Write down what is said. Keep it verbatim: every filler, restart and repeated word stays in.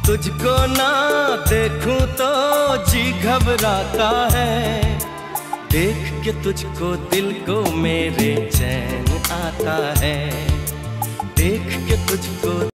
तुझको ना देखूं तो जी घबराता है, देख के तुझको दिल को मेरे चैन आता है, देख के तुझको